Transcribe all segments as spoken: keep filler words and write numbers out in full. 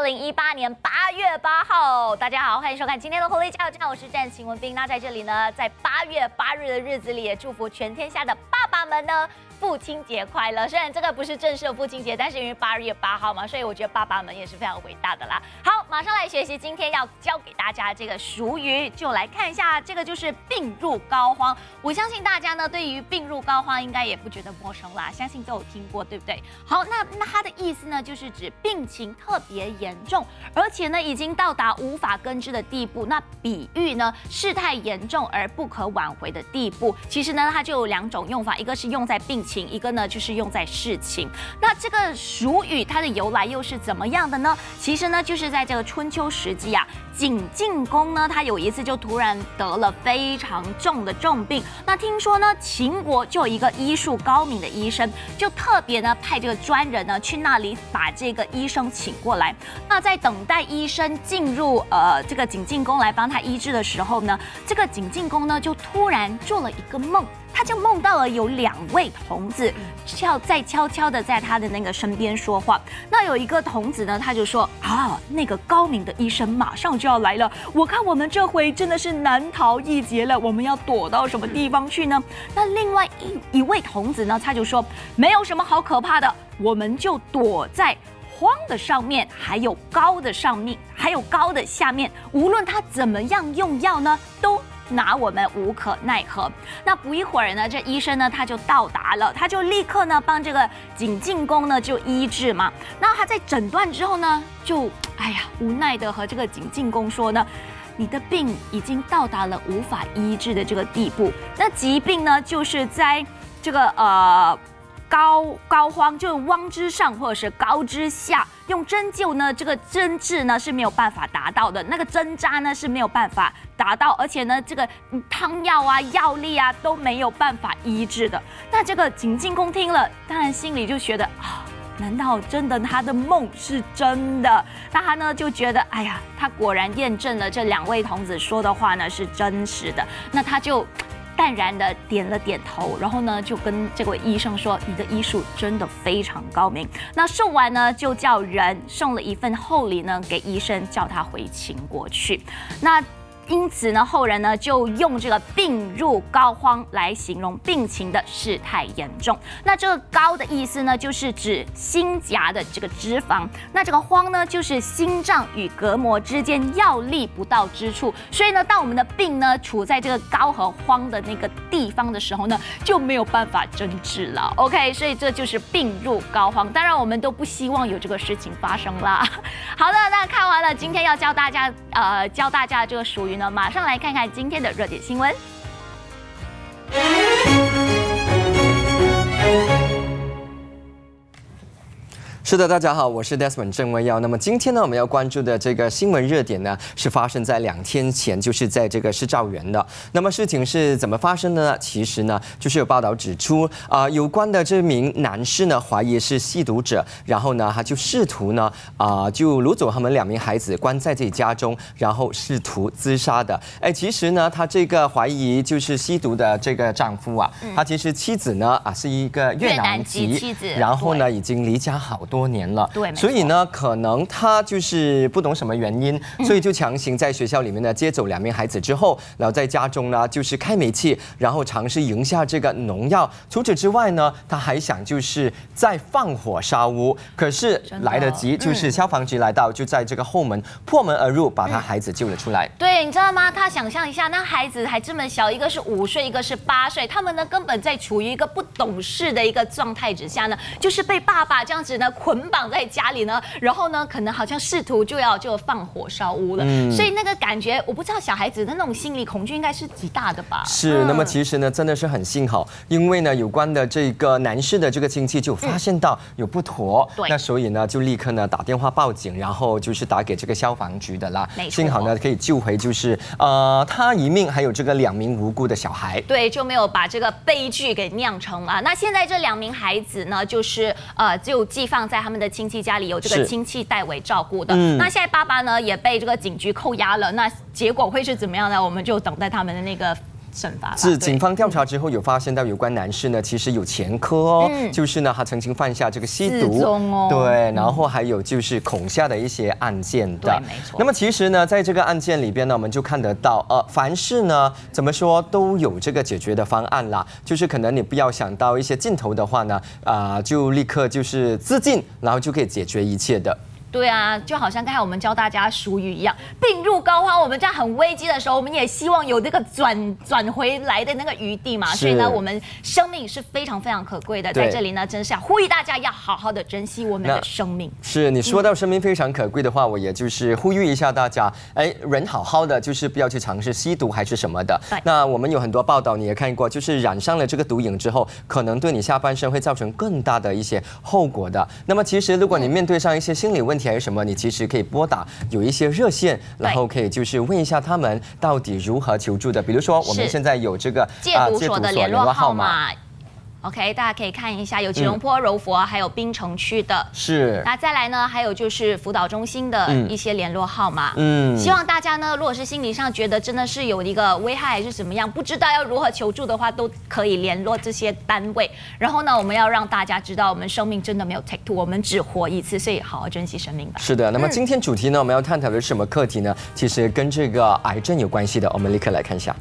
零一八年八月八号，大家好，欢迎收看今天的《Holy 加油站》，我是战秦文彬。那在这里呢，在八月八日的日子里，也祝福全天下的爸爸们呢。 父亲节快乐！虽然这个不是正式的父亲节，但是因为八月八号嘛，所以我觉得爸爸们也是非常伟大的啦。好，马上来学习今天要教给大家这个俗语，就来看一下这个就是病入膏肓。我相信大家呢对于病入膏肓应该也不觉得陌生啦，相信都有听过，对不对？好，那那它的意思呢，就是指病情特别严重，而且呢已经到达无法根治的地步。那比喻呢事态严重而不可挽回的地步。其实呢它就有两种用法，一个是用在病情。 一个呢就是用在事情，那这个俗语它的由来又是怎么样的呢？其实呢就是在这个春秋时期啊，景晋公呢他有一次就突然得了非常重的重病，那听说呢秦国就有一个医术高明的医生，就特别呢派这个专人呢去那里把这个医生请过来。那在等待医生进入呃这个景晋公来帮他医治的时候呢，这个景晋公呢就突然做了一个梦。 他就梦到了有两位童子悄在悄悄的在他的那个身边说话。那有一个童子呢，他就说啊，那个高明的医生马上就要来了，我看我们这回真的是难逃一劫了。我们要躲到什么地方去呢？那另外一一位童子呢，他就说没有什么好可怕的，我们就躲在荒的上面，还有高的上面，还有高的下面，无论他怎么样用药呢，都 拿我们无可奈何。那不一会儿呢，这医生呢他就到达了，他就立刻呢帮这个景晋公呢就医治嘛。那他在诊断之后呢，就哎呀无奈的和这个景晋公说呢，你的病已经到达了无法医治的这个地步。那疾病呢就是在这个呃。 膏膏肓就是汪之上或者是膏之下，用针灸呢，这个针治呢是没有办法达到的，那个针扎呢是没有办法达到，而且呢，这个汤药啊、药力啊都没有办法医治的。那这个景晋公听了，当然心里就觉得啊，难道真的他的梦是真的？那他呢就觉得，哎呀，他果然验证了这两位童子说的话呢是真实的。那他就 淡然的点了点头，然后呢，就跟这位医生说：“你的医术真的非常高明。”那送完呢，就叫人送了一份厚礼呢给医生，叫他回秦国去。那 因此呢，后人呢就用这个“病入膏肓”来形容病情的事态严重。那这个“膏”的意思呢，就是指心颊的这个脂肪；那这个“肓”呢，就是心脏与膈膜之间药力不到之处。所以呢，当我们的病呢处在这个膏和肓的那个地方的时候呢，就没有办法诊治了。OK， 所以这就是病入膏肓。当然，我们都不希望有这个事情发生啦。好的，那看完了今天要教大家呃教大家的这个俗语。 马上来看看今天的热点新闻。 是的，大家好，我是 Desmond 郑文耀。那么今天呢，我们要关注的这个新闻热点呢，是发生在两天前，就是在这个市兆园的。那么事情是怎么发生的呢？其实呢，就是有报道指出，啊、呃，有关的这名男士呢，怀疑是吸毒者，然后呢，他就试图呢，啊、呃，就掳走他们两名孩子，关在自己家中，然后试图自杀的。哎，其实呢，他这个怀疑就是吸毒的这个丈夫啊，嗯、他其实妻子呢，啊，是一个越南籍妻子， 然后呢，已经离家好多 多年了， 对， 所以呢，可能他就是不懂什么原因，所以就强行在学校里面呢接走两名孩子之后，然后在家中呢就是开煤气，然后尝试饮下这个农药。除此之外呢，他还想就是再放火烧屋，可是来得及，就是消防局来到，就在这个后门破门而入，把他孩子救了出来。 对，你知道吗？他想象一下，那孩子还这么小，一个是五岁，一个是八岁，他们呢根本在处于一个不懂事的一个状态之下呢，就是被爸爸这样子呢 捆绑在家里呢，然后呢，可能好像试图就要就放火烧屋了，嗯、所以那个感觉，我不知道小孩子的那种心理恐惧应该是极大的吧？ 是， 嗯、 那么其实呢，真的是很幸好，因为呢，有关的这个男士的这个亲戚就发现到有不妥，嗯、那所以呢，就立刻呢打电话报警，然后就是打给这个消防局的啦。幸好呢，可以救回就是呃他一命，还有这个两名无辜的小孩。 对，就没有把这个悲剧给酿成了。那现在这两名孩子呢，就是呃就寄放在 在他们的亲戚家里有这个亲戚代为照顾的。嗯、那现在爸爸呢也被这个警局扣押了，那结果会是怎么样呢？我们就等待他们的那个惩罚吧。 是警方调查之后有发现到有关男士呢，其实有前科哦， 嗯、 就是呢他曾经犯下这个吸毒， 哦、 对，然后还有就是恐吓的一些案件的。 对，没错。 那么其实呢，在这个案件里边呢，我们就看得到，呃，凡事呢怎么说都有这个解决的方案啦，就是可能你不要想到一些尽头的话呢，啊、呃，就立刻就是自尽，然后就可以解决一切的。 对啊，就好像刚才我们教大家俗语一样，病入膏肓。我们在很危机的时候，我们也希望有那个转转回来的那个余地嘛。所以呢，我们生命是非常非常可贵的，在这里呢，真是要呼吁大家要好好的珍惜我们的生命。 是你说到生命非常可贵的话，嗯、我也就是呼吁一下大家，哎，人好好的，就是不要去尝试吸毒还是什么的。那我们有很多报道你也看过，就是染上了这个毒瘾之后，可能对你下半身会造成更大的一些后果的。那么其实如果你面对上一些心理问题，还是什么，你其实可以拨打有一些热线，然后可以就是问一下他们到底如何求助的。比如说我们现在有这个戒毒所的联络号码。OK， 大家可以看一下，有吉隆坡、柔佛，还有槟城区的。 是。 那再来呢，还有就是辅导中心的一些联络号码。 嗯。 希望大家呢，如果是心理上觉得真的是有一个危害还是怎么样，不知道要如何求助的话，都可以联络这些单位。然后呢，我们要让大家知道，我们生命真的没有 take two， 我们只活一次，所以好好珍惜生命吧。 是的。那么今天主题呢，我们要探讨的是什么课题呢？其实跟这个癌症有关系的，我们立刻来看一下。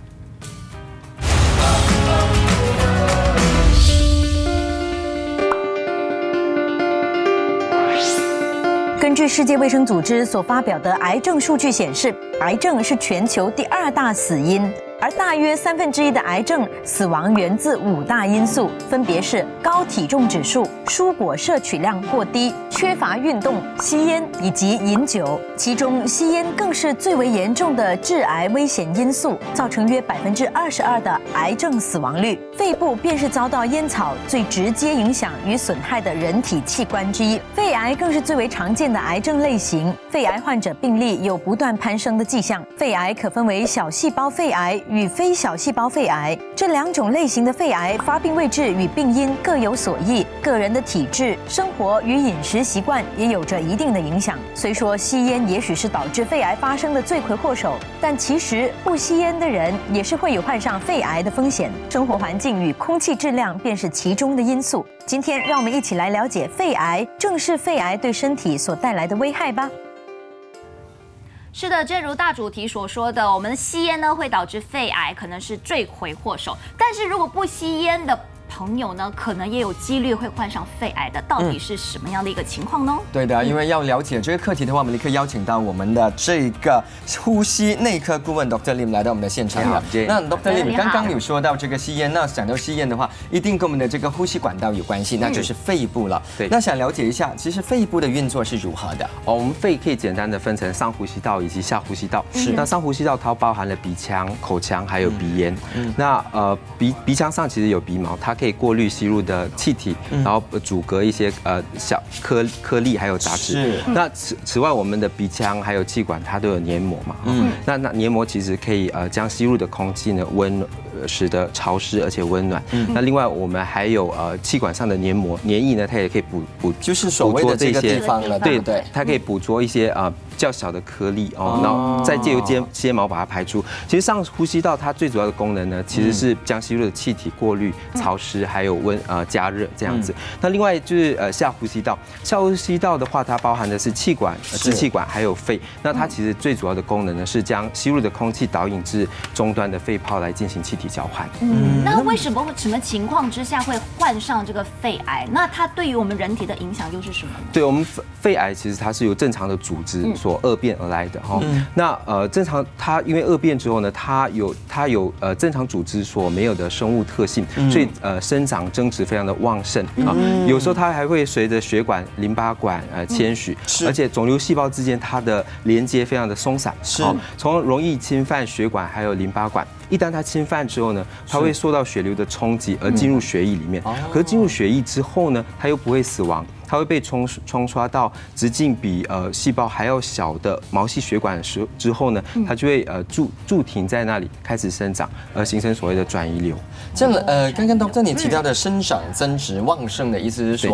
根据世界卫生组织所发表的癌症数据显示，癌症是全球第二大死因，而大约三分之一的癌症死亡源自五大因素，分别是高体重指数、蔬果摄取量过低、缺乏运动、吸烟以及饮酒。其中，吸烟更是最为严重的致癌危险因素，造成约百分之二十二的癌症死亡率。肺部便是遭到烟草最直接影响与损害的人体器官之一，肺癌更是最为常见的癌症类型。肺癌患者病例有不断攀升的迹象。肺癌可分为小细胞肺癌与非小细胞肺癌，这两种类型的肺癌发病位置与病因各有所异，个人的体质、生活与饮食习惯也有着一定的影响。虽说吸烟也许是导致肺癌发生的罪魁祸首，但其实不吸烟的人也是会有患上肺癌的风险。生活环境与空气质量便是其中的因素。今天让我们一起来了解肺癌，正视肺癌对身体所带来的危害吧。 是的，正如大主题所说的，我们吸烟呢会导致肺癌，可能是罪魁祸首。但是如果不吸烟的朋友呢，可能也有几率会患上肺癌的，到底是什么样的一个情况呢？嗯、 对的，因为要了解这个课题的话，我们立刻邀请到我们的这个呼吸内科顾问 Doctor Lim 来到我们的现场了。那 Doctor Lim 刚刚有说到这个吸烟，那讲到吸烟的话，一定跟我们的这个呼吸管道有关系，那就是肺部了。对，那想了解一下，其实肺部的运作是如何的？ 哦，我们肺可以简单的分成上呼吸道以及下呼吸道。是，那上呼吸道它包含了鼻腔、口腔还有鼻咽。嗯，那呃鼻鼻腔上其实有鼻毛，它可以过滤吸入的气体，然后阻隔一些呃小颗颗粒还有杂质。是。那此此外，我们的鼻腔还有气管它都有黏膜嘛。嗯。那那黏膜其实可以呃将吸入的空气呢温呃使得潮湿而且温暖。嗯。那另外我们还有呃气管上的黏膜黏液呢，它也可以捕捕就是所谓的这个地方了，对对， 它可以捕捉一些啊。呃较小的颗粒哦，然后再借由睫睫毛把它排出。其实上呼吸道它最主要的功能呢，其实是将吸入的气体过滤、潮湿，还有温呃加热这样子。那另外就是呃下呼吸道，下呼吸道的话，它包含的是气管、支气管还有肺。那它其实最主要的功能呢，是将吸入的空气导引至终端的肺泡来进行气体交换。 嗯，那为什么什么情况之下会患上这个肺癌？那它对于我们人体的影响又是什么呢？ 对我们肺癌其实它是由正常的组织所恶变而来的哈。嗯、那呃正常它因为恶变之后呢，它有它有呃正常组织所没有的生物特性，嗯、所以呃生长增殖非常的旺盛啊。嗯、有时候它还会随着血管、淋巴管呃迁徙，嗯、而且肿瘤细胞之间它的连接非常的松散，是从容易侵犯血管还有淋巴管。一旦它侵犯之后呢，它会受到血流的冲击而进入血液里面。嗯、可是进入血液之后呢，它又不会死亡。它会被冲冲刷到直径比呃细胞还要小的毛细血管时之后呢，它就会呃驻驻停在那里开始生长，而形成所谓的转移瘤。 这样呃，刚刚 Doctor 你提到的生长增殖旺盛的意思是说，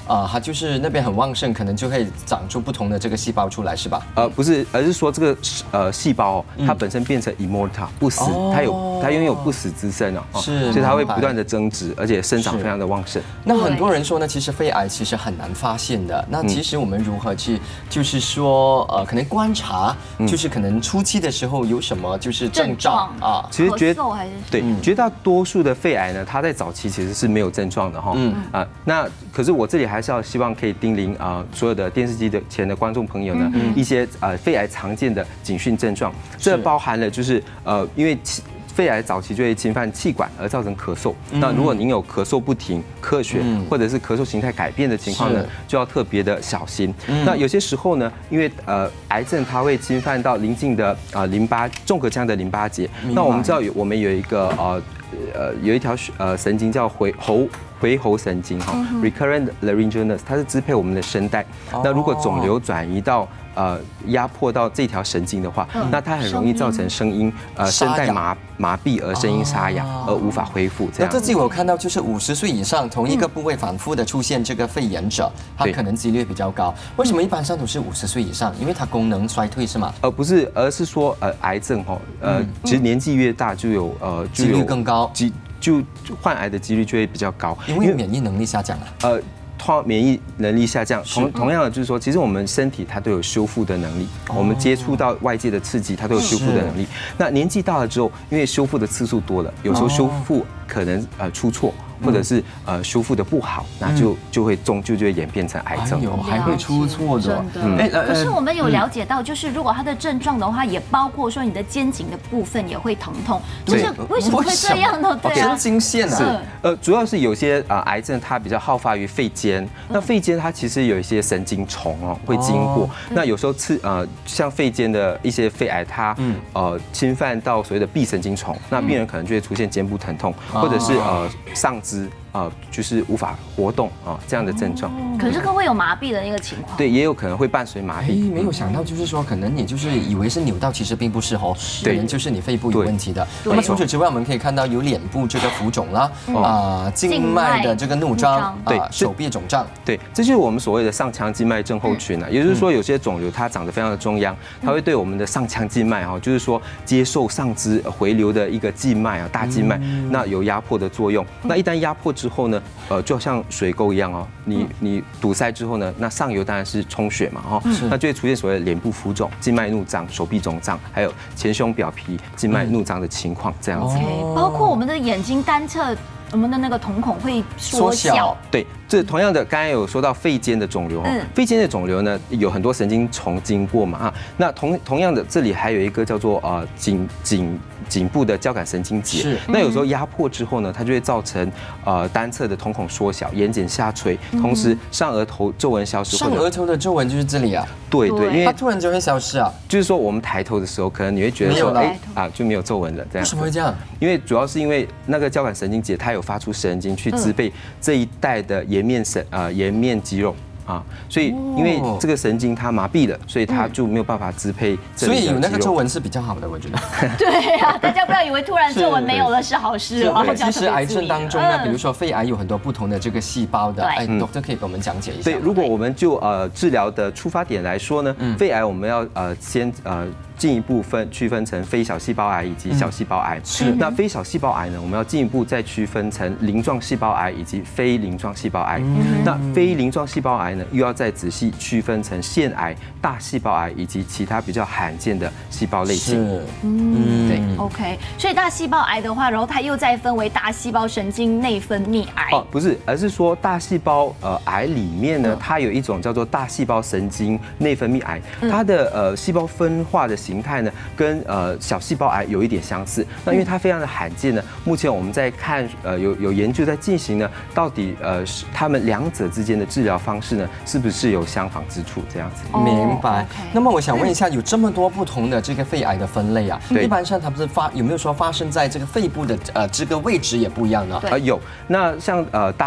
啊，它就是那边很旺盛，可能就会长出不同的这个细胞出来，是吧？ 呃，不是，而是说这个呃细胞它本身变成 immortal 不死，它有它拥有不死之身啊， 是， 所以它会不断的增殖，而且生长非常的旺盛。 那很多人说呢，其实肺癌其实很难发现的。那其实我们如何去，就是说呃，可能观察，就是可能初期的时候有什么就是症状啊？ 其实绝对绝大多数的肺癌呢，它在早期其实是没有症状的哈。嗯啊，那可是我这里还是要希望可以叮咛啊，所有的电视机的前的观众朋友呢，一些呃肺癌常见的警讯症状，这包含了就是呃因为肺癌早期就会侵犯气管而造成咳嗽。那如果您有咳嗽不停、咳血或者是咳嗽形态改变的情况呢，就要特别的小心。那有些时候呢，因为呃癌症它会侵犯到邻近的呃淋巴纵隔腔的淋巴结。那我们知道有我们有一个呃呃有一条呃神经叫回喉。回喉神经哈 ，recurrent laryngeal nerve， 它是支配我们的声带。那如果肿瘤转移到呃压迫到这条神经的话，那它很容易造成声音呃声带麻麻痹而声音沙哑而无法恢复。这样。 那这次我看到就是五十岁以上同一个部位反复的出现这个肺炎者，它可能几率比较高。为什么一般上都是五十岁以上？因为它功能衰退是吗？ 呃不是，而是说呃癌症哈呃其实年纪越大就有呃几率更高。 就患癌的几率就会比较高， 因为免疫能力下降了。 呃，它免疫能力下降，同同样的就是说，其实我们身体它都有修复的能力，我们接触到外界的刺激，它都有修复的能力。那年纪大了之后，因为修复的次数多了，有时候修复可能呃出错。或者是呃修复的不好，那就就会终究就会演变成癌症， 有还会出错的。 哎，可是我们有了解到，就是如果它的症状的话，也包括说你的肩颈的部分也会疼痛，就是为什么会这样呢？对啊， 神经线是呃，主要是有些呃癌症它比较好发于肺间，那肺间它其实有一些神经虫哦会经过，那有时候刺呃像肺间的一些肺癌，它呃侵犯到所谓的臂神经虫，那病人可能就会出现肩部疼痛，或者是呃上。啊，就是无法活动啊，这样的症状。 可是更会有麻痹的那个情况。 对，也有可能会伴随麻痹。 没有想到，就是说，可能你就是以为是扭到，其实并不是哦，可能就是你肺部有问题的。那么除此之外，我们可以看到有脸部这个浮肿啦，啊，静脉的这个怒张，对，手臂肿胀， 对，这就是我们所谓的上腔静脉症候群啊。也就是说，有些肿瘤它长得非常的中央，它会对我们的上腔静脉哈，就是说接受上肢回流的一个静脉啊，大静脉，那有压迫的作用。那一旦压迫之后呢，呃，就像水沟一样哦，你你堵塞之后呢，那上游当然是充血嘛，哈，那就会出现所谓的脸部浮肿、静脉怒张、手臂肿胀，还有前胸表皮静脉怒张的情况，这样子。 包括我们的眼睛单侧。我们的那个瞳孔会缩小， 对，这同样的，刚才有说到肺间的肿瘤，嗯，肺间的肿瘤呢，有很多神经丛经过嘛，啊，那同同样的，这里还有一个叫做呃颈颈颈部的交感神经节，是，那有时候压迫之后呢，它就会造成呃单侧的瞳孔缩小、眼睑下垂，同时上额头皱纹消失。 上额头的皱纹就是这里啊？ 对对，因为它突然就会消失啊。 就是说我们抬头的时候，可能你会觉得说，哎啊就没有皱纹了，这样。 为什么会这样？ 因为主要是因为那个交感神经节它有发出神经去支配这一带的颜面神呃颜面肌肉啊，所以因为这个神经它麻痹了，所以它就没有办法支配这里的肌肉。 所以有那个皱纹是比较好的，我觉得。 对啊，大家不要以为突然皱纹没有了是好事哦。 其实癌症当中呢，比如说肺癌有很多不同的这个细胞的，哎 ，Doctor 可以给我们讲解一下。 对，如果我们就呃治疗的出发点来说呢，肺癌我们要呃先呃。进一步分区分成非小细胞癌以及小细胞癌。是。那非小细胞癌呢，我们要进一步再区分成鳞状细胞癌以及非鳞状细胞癌。那非鳞状细胞癌呢，又要再仔细区分成腺癌、大细胞癌以及其他比较罕见的细胞类型。是。 嗯，对。OK， 所以大细胞癌的话，然后它又再分为大细胞神经内分泌癌。 哦，不是，而是说大细胞呃癌里面呢，它有一种叫做大细胞神经内分泌癌，它的呃细胞分化的形态呢，跟呃小细胞癌有一点相似。那因为它非常的罕见呢，目前我们在看呃有有研究在进行呢，到底呃他们两者之间的治疗方式呢，是不是有相仿之处？这样子。 明白。那么我想问一下，有这么多不同的这个肺癌的分类啊，一般上它不是发有没有说发生在这个肺部的呃这个位置也不一样呢？ 呃有。那像呃大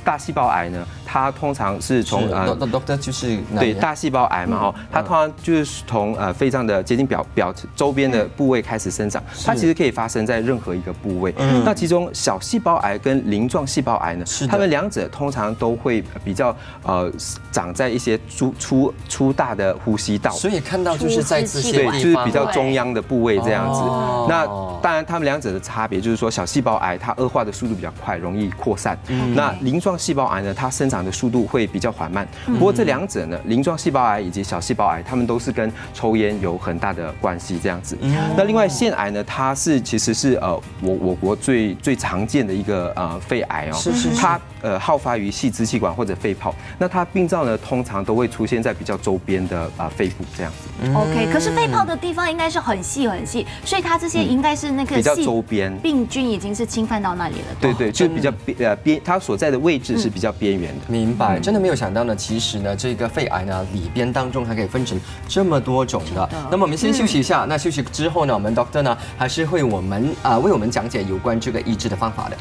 大细胞癌呢，它通常是从呃 ，doctor 就是对大细胞癌嘛哈，它通常就是从呃肺脏的结晶表表周边的部位开始生长，它其实可以发生在任何一个部位。那其中小细胞癌跟鳞状细胞癌呢，它们两者通常都会比较呃长在一些粗粗粗大的呼吸道， 所以看到就是在这些地方， 就是比较中央的部位这样子。那当然，它们两者的差别就是说，小细胞癌它恶化的速度比较快，容易扩散。那鳞状细胞癌呢，它生长的速度会比较缓慢。不过这两者呢，鳞状细胞癌以及小细胞癌，它们都是跟抽烟有很大的关系这样子。那另外腺癌呢，它是其实是呃我我国最最常见的一个呃肺癌哦， 是是它呃好发于细支气管或者肺泡。那它病灶呢，通常都会出现在比较周边的啊肺部这样子。 OK， 可是肺泡的地方应该是很细很细，所以它这些应该是那个比较周边病菌已经是侵犯到那里了。 对对，就比较边呃边，它所在的位置是比较边缘的。 明白，真的没有想到呢，其实呢，这个肺癌呢里边当中还可以分成这么多种的。那么我们先休息一下，那休息之后呢，我们 Doctor 呢还是会我们啊为我们讲解有关这个医治的方法的。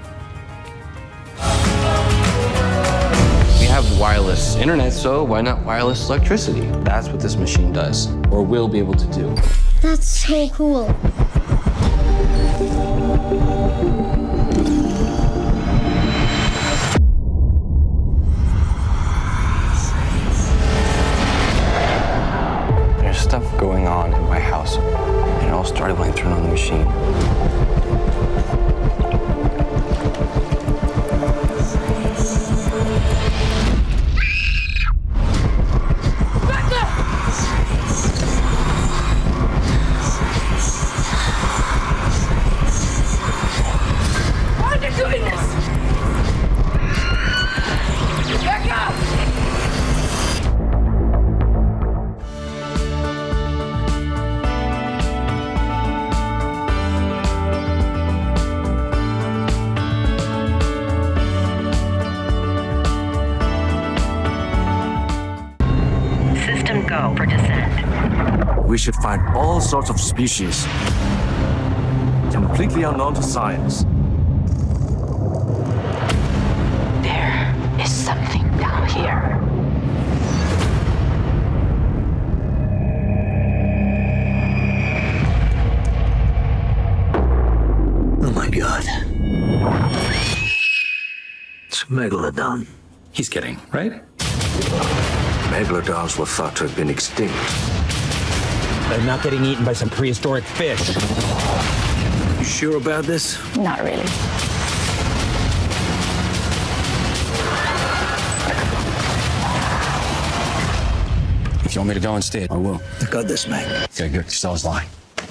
We have wireless internet, so why not wireless electricity? That's what this machine does, or will be able to do. That's so cool. There's stuff going on in my house, and it all started when I turned on the machine. Go for descent. We should find all sorts of species, completely unknown to science. There is something down here. Oh my god. It's a megalodon. He's kidding, right? Megalodons were thought to have been extinct. They're not getting eaten by some prehistoric fish. You sure about this? Not really. If you want me to go instead, I will. I got this, Meg. Okay, good. So is lying.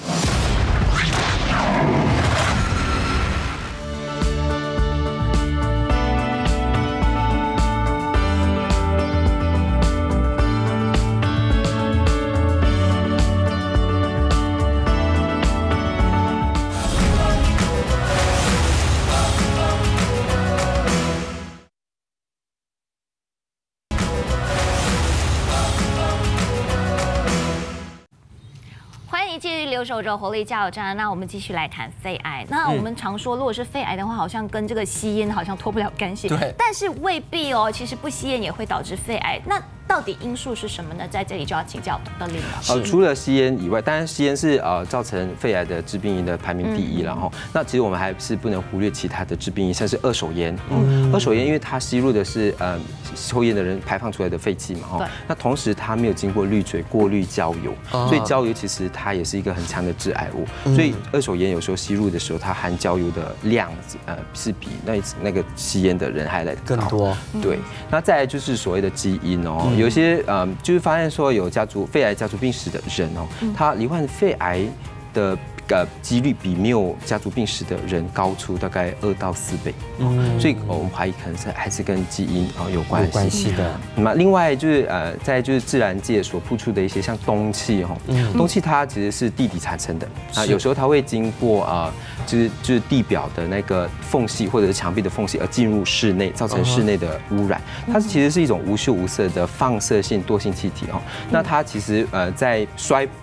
留守着活力加油站，那我们继续来谈肺癌。那我们常说，如果是肺癌的话，好像跟这个吸烟好像脱不了干系。 对， 但是未必哦。其实不吸烟也会导致肺癌。那到底因素是什么呢？在这里就要请教邓林老师。 呃，除了吸烟以外，当然吸烟是呃造成肺癌的致病因的排名第一，然后、嗯、那其实我们还是不能忽略其他的致病因，像是二手烟。嗯，二手烟因为它吸入的是呃抽烟的人排放出来的废气嘛，哈。那同时它没有经过滤嘴过滤焦油，哦、所以焦油其实它也是一个很强的致癌物。嗯、所以二手烟有时候吸入的时候，它含焦油的量呃是比那那个吸烟的人还来得更多。 对，那再来就是所谓的基因哦，嗯、有些呃。就是发现说有家族肺癌家族病史的人哦，他罹患肺癌的呃几率比没有家族病史的人高出大概二到四倍，嗯，所以我们怀疑可能是还是跟基因啊有关系。有关系的。那么另外就是呃在就是自然界所付出的一些像氡气哈，氡气它其实是地底产生的啊，有时候它会经过啊就是就是地表的那个缝隙或者是墙壁的缝隙而进入室内，造成室内的污染。它其实是一种无嗅无色的放射性惰性气体哦。那它其实呃在衰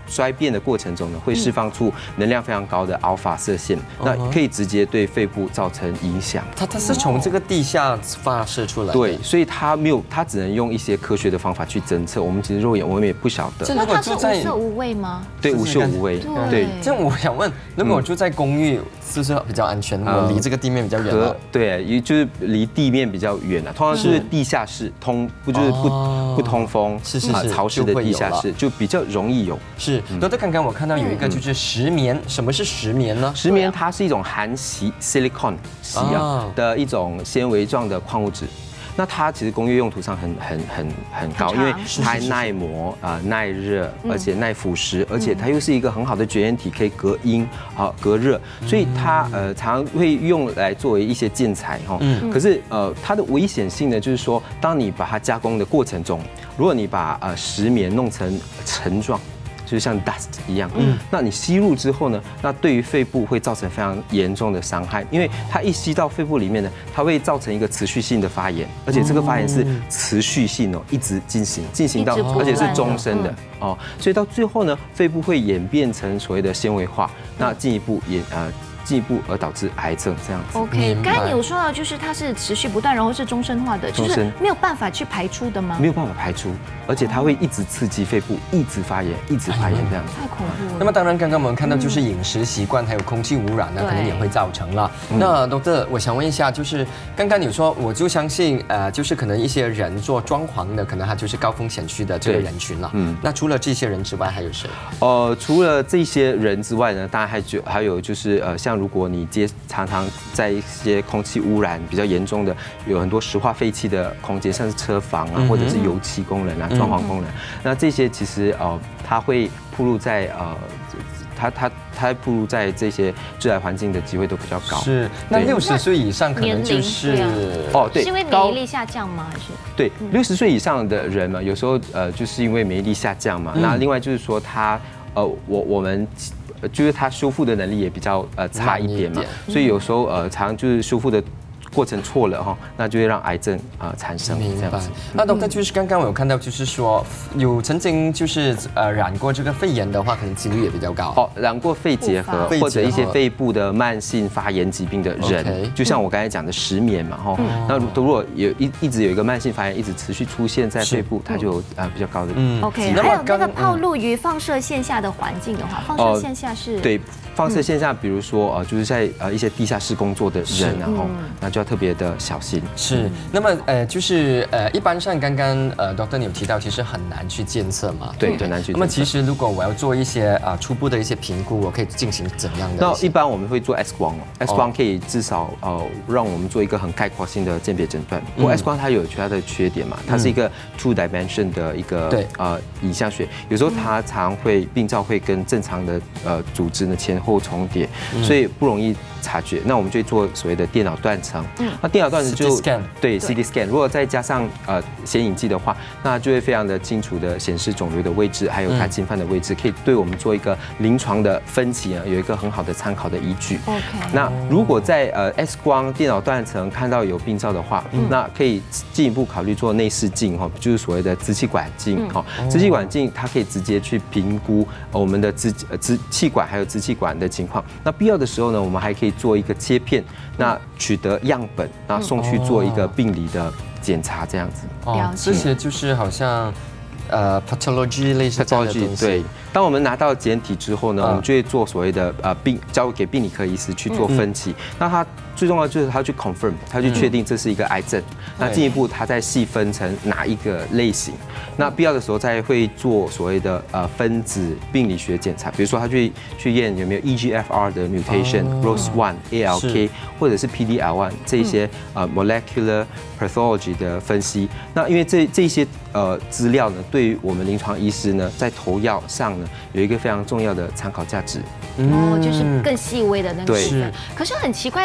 衰变的过程中呢，会释放出能量非常高的 alpha 射线，那可以直接对肺部造成影响。 它它是从这个地下发射出来的， 对，所以它没有，它只能用一些科学的方法去侦测。我们其实肉眼我们也不晓得。 那它是无色无味吗？ 对，无色无味。对， 这样我想问，如果我住在公寓，是不是比较安全？我离这个地面比较远。 对，也就是离地面比较远啊。通常是地下室通，不就是不不通风， 是是是， 潮湿的地下室就比较容易有。 是，那刚刚我看到有一个就是石棉，什么是石棉呢？ 石棉它是一种含锡 silicon 锡啊的一种纤维状的矿物质。那它其实工业用途上很很很很高，因为它耐磨啊、耐热，而且耐腐蚀，而且它又是一个很好的绝缘体，可以隔音啊、隔热，所以它呃常常会用来作为一些建材哈。可是呃它的危险性呢，就是说当你把它加工的过程中，如果你把呃石棉弄成尘状，就像 dust 一样，嗯，那你吸入之后呢，那对于肺部会造成非常严重的伤害，因为它一吸到肺部里面呢，它会造成一个持续性的发炎，而且这个发炎是持续性哦，一直进行，进行到，而且是终身的哦，所以到最后呢，肺部会演变成所谓的纤维化，那进一步也呃。进一步而导致癌症这样子。 OK， 刚才你有说到，就是它是持续不断，然后是终身化的，就是没有办法去排出的吗？ 没有办法排出，而且它会一直刺激肺部，一直发炎，一直发炎这样子。 太恐怖了。 那么当然，刚刚我们看到就是饮食习惯还有空气污染呢，可能也会造成了。那 Doctor， 我想问一下，就是刚刚你说，我就相信呃，就是可能一些人做装潢的，可能他就是高风险区的这个人群了。嗯。那除了这些人之外，还有谁？ 呃，除了这些人之外呢，当然还就还有就是呃，像。如果你接常常在一些空气污染比较严重的，有很多石化废弃的空间，像是车房啊，或者是油漆工人啊、装潢工人，那这些其实呃，它会暴露在呃，它它它暴露在这些致癌环境的机会都比较高。 是，那六十岁以上可能就是哦，对， 是因为免疫力下降吗？还是对，六十岁以上的人嘛，有时候呃，就是因为免疫力下降嘛。那另外就是说他呃，我我们。就是它修复的能力也比较呃差一点嘛，所以有时候呃常就是修复的过程错了哈，那就会让癌症啊、呃、产生这样子。 那 Doctor 就是刚刚我有看到，就是说有曾经就是呃染过这个肺炎的话，可能几率也比较高。 哦，染过肺结核或者一些肺部的慢性发炎疾病的人，就像我刚才讲的石棉嘛哈，那如果有一一直有一个慢性发炎一直持续出现在肺部，它就有呃比较高的。 嗯 OK， 还有那个暴露于放射线下的环境的话，放射线下是对。放射线下，比如说呃，就是在呃一些地下室工作的人，然后那就要特别的小心。 是，那么呃就是呃一般上刚刚呃 Doctor 你有提到，其实很难去监测嘛。 对，很难去。 那么其实如果我要做一些啊初步的一些评估，我可以进行怎样的？ 那一般我们会做 X 光哦 ，X 光可以至少呃让我们做一个很概括性的鉴别诊断。不过 X 光它有它的缺点嘛，它是一个 two dimension 的一个对呃影像学，有时候它常会病灶会跟正常的呃组织呢前后重叠，所以不容易察觉。那我们就会做所谓的电脑断层。嗯，那电脑断层就对 C T scan， 如果再加上呃显影剂的话，那就会非常的清楚的显示肿瘤的位置，还有它侵犯的位置，可以对我们做一个临床的分期啊，有一个很好的参考的依据。 OK。 那如果在呃 X 光、电脑断层看到有病灶的话，那可以进一步考虑做内视镜哈，就是所谓的支气管镜哈。支气管镜它可以直接去评估我们的支呃支气管还有支气管的情况。那必要的时候呢，我们还可以做一个切片，那取得样本，那送去做一个病理的检查，这样子。 哦，这些就是好像呃 pathology 类似这样的东西。 对，当我们拿到检体之后呢，我们就会做所谓的呃病交给病理科医师去做分期。那他最重要就是他去 confirm， 他去确定这是一个癌症。那进一步他再细分成哪一个类型。那必要的时候再会做所谓的呃分子病理学检查，比如说他去去验有没有 E G F R 的 mutation、R O S 一、A L K 或者是 P D L 一这一些呃 molecular pathology 的分析。那因为这这些呃资料呢，对于我们临床医师呢，在投药上呢有一个非常重要的参考价值。 哦，就是更细微的那个部分。可是很奇怪的是，为什么？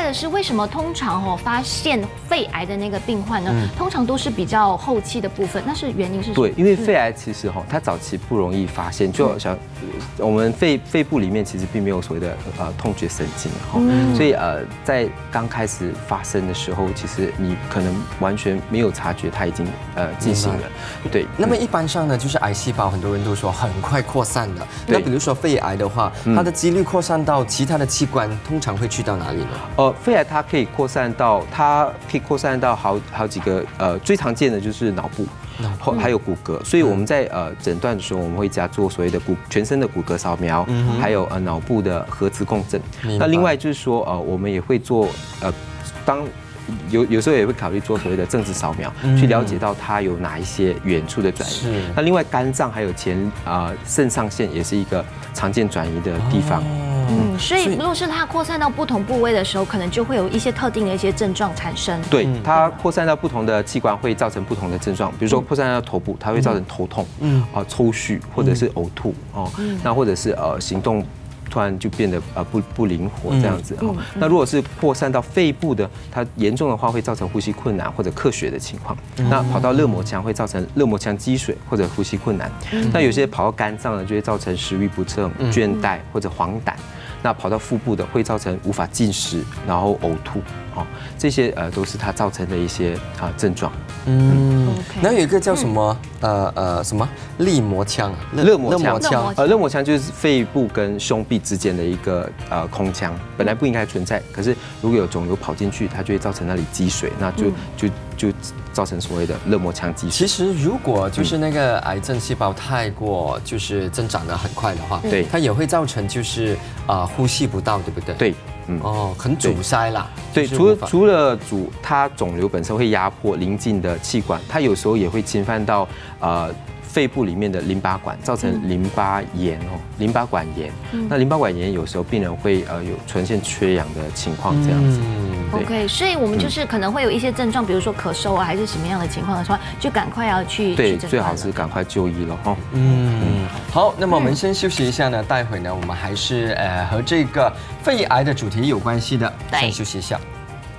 什么通常哦发现肺癌的那个病患呢， 嗯通常都是比较后期的部分？那是原因是什么？ 对，因为肺癌其实哈，它早期不容易发现，就像我们肺肺部里面其实并没有所谓的呃痛觉神经哈，所以呃在刚开始发生的时候，其实你可能完全没有察觉它已经呃进行了。对， 那么一般上呢，就是癌细胞，很多人都说很快扩散的。那比如说肺癌的话，它的几率扩散到其他的器官，通常会去到哪里呢？ 呃，肺癌它可以扩散到，它可以扩散到好好几个呃，最常见的就是脑部。后还有骨骼，所以我们在呃诊断的时候，我们会加做所谓的骨全身的骨骼扫描，还有呃脑部的核磁共振。那另外就是说呃，我们也会做呃当。有有时候也会考虑做所谓的正子扫描，去了解到它有哪一些远处的转移。那另外肝脏还有前啊肾上腺也是一个常见转移的地方。 嗯，所以如果是它扩散到不同部位的时候，可能就会有一些特定的一些症状产生。 对，它扩散到不同的器官会造成不同的症状，比如说扩散到头部，它会造成头痛，嗯啊抽搐或者是呕吐哦，那或者是呃行动。突然就变得呃不不灵活这样子哈。那如果是扩散到肺部的，它严重的话会造成呼吸困难或者咳血的情况。那跑到肋膜腔会造成肋膜腔积水或者呼吸困难。那有些跑到肝脏呢，就会造成食欲不振、倦怠或者黄疸。那跑到腹部的会造成无法进食，然后呕吐，哦，这些呃都是它造成的一些啊症状。 嗯，然后有一个叫什么呃呃什么肋膜腔， 肋膜腔，呃肋膜腔就是肺部跟胸壁之间的一个呃空腔，本来不应该存在，可是如果有肿瘤跑进去，它就会造成那里积水，那就就就造成所谓的肋膜腔积水。 其实如果就是那个癌症细胞太过就是增长得很快的话， 对， 它也会造成就是啊、呃、呼吸不到，对不对？ 对。 嗯哦，很阻塞啦。 对，除了除了阻，它肿瘤本身会压迫邻近的器官，它有时候也会侵犯到呃肺部里面的淋巴管，造成淋巴炎哦，淋巴管炎。那淋巴管炎有时候病人会呃有呈现缺氧的情况这样子。 OK， 所以我们就是可能会有一些症状，比如说咳嗽啊，还是什么样的情况的话，就赶快要去对，最好是赶快就医了哈。 嗯，好，那么我们先休息一下呢，待会呢我们还是呃和这个肺癌的主题有关系的，先休息一下。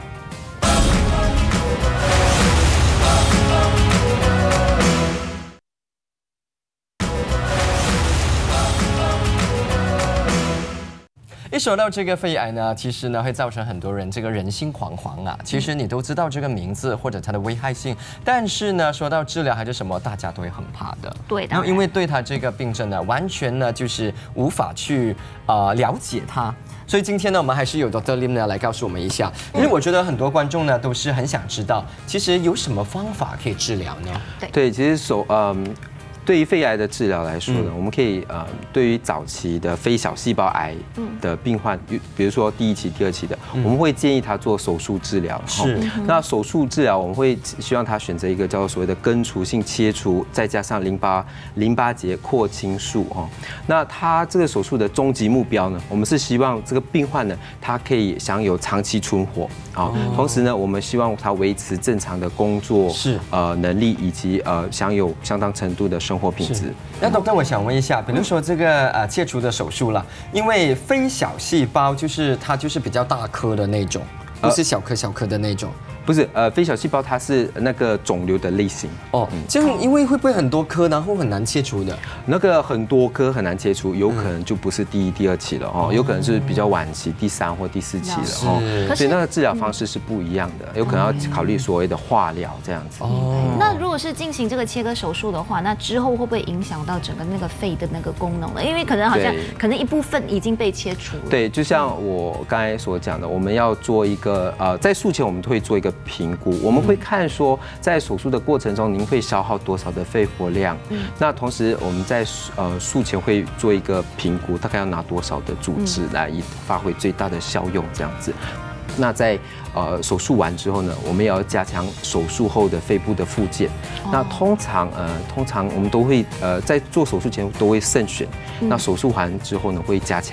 一说到这个肺癌呢，其实呢会造成很多人这个人心惶惶啊。其实你都知道这个名字或者它的危害性，但是呢说到治疗还是什么，大家都会很怕的。 对的。 然后因为对它这个病症呢，完全呢就是无法去呃了解它。所以今天呢，我们还是有 Doctor Lim 呢来告诉我们一下，因为我觉得很多观众呢都是很想知道，其实有什么方法可以治疗呢？ 对， 对，其实手嗯。对于肺癌的治疗来说呢，嗯、我们可以呃，对于早期的非小细胞癌的病患，比如说第一期、第二期的，嗯、我们会建议他做手术治疗。 是， 那手术治疗我们会希望他选择一个叫做所谓的根除性切除，再加上淋巴淋巴结扩清术哦。那他这个手术的终极目标呢，我们是希望这个病患呢，他可以享有长期存活啊，哦、同时呢，我们希望他维持正常的工作是呃能力，以及呃享有相当程度的生活品质。 那 Doctor， 我想问一下，比如说这个呃切除的手术啦，因为非小细胞就是它就是比较大颗的那种，不是小颗小颗的那种。 不是，呃，非小细胞它是那个肿瘤的类型哦。这样因为会不会很多颗，然后很难切除的？ 那个很多颗很难切除，有可能就不是第一、第二期了哦，有可能是比较晚期，第三或第四期了哦。所以那个治疗方式是不一样的，有可能要考虑所谓的化疗这样子。 哦。那如果是进行这个切割手术的话，那之后会不会影响到整个那个肺的那个功能呢？因为可能好像可能一部分已经被切除了。 对，就像我刚才所讲的，我们要做一个呃，在术前我们都会做一个评估，我们会看说在手术的过程中您会消耗多少的肺活量，嗯，那同时我们在呃术前会做一个评估，大概要拿多少的组织来以发挥最大的效用这样子。那在呃手术完之后呢，我们也要加强手术后的肺部的复健。哦、那通常呃通常我们都会呃在做手术前都会慎选，嗯、那手术完之后呢会加强